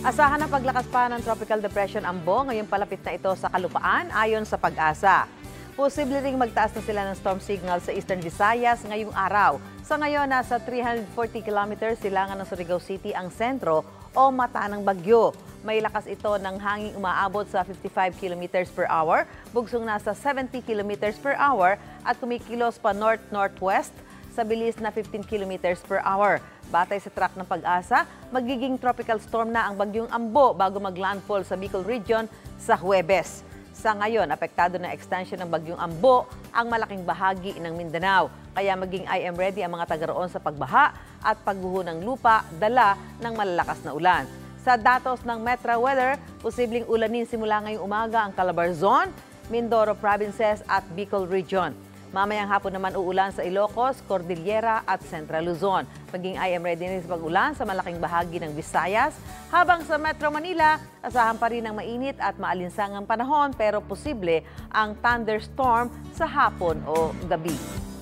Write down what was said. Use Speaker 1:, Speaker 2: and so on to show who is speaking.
Speaker 1: Asahan ang paglakas pa ng Tropical Depression Ambo, ngayong palapit na ito sa kalupaan ayon sa pag-asa. Posible ring magtaas na sila ng storm signal sa Eastern Visayas ngayong araw. Sa ngayon, nasa 340 kilometers silangan ng Surigao City ang sentro o mata ng bagyo. May lakas ito ng hanging umaabot sa 55 kilometers per hour, bugsong nasa 70 kilometers per hour at kumikilos pa north-northwest sa bilis na 15 kilometers per hour. Batay sa track ng pag-asa, magiging tropical storm na ang bagyong Ambo bago maglandfall sa Bicol Region sa Huwebes. Sa ngayon, apektado na extension ng bagyong Ambo ang malaking bahagi ng Mindanao. Kaya maging I am ready ang mga taga-roon sa pagbaha at pagguho ng lupa dala ng malalakas na ulan. Sa datos ng Metro Weather, posibleng ulanin simula ngayong umaga ang Calabarzon, Mindoro Provinces at Bicol Region. Mamayang hapon naman uulan sa Ilocos, Cordillera at Central Luzon. Maging I am ready rin sa pag-ulan sa malaking bahagi ng Visayas. Habang sa Metro Manila, asahan pa rin ang mainit at maalinsangang panahon pero posible ang thunderstorm sa hapon o gabi.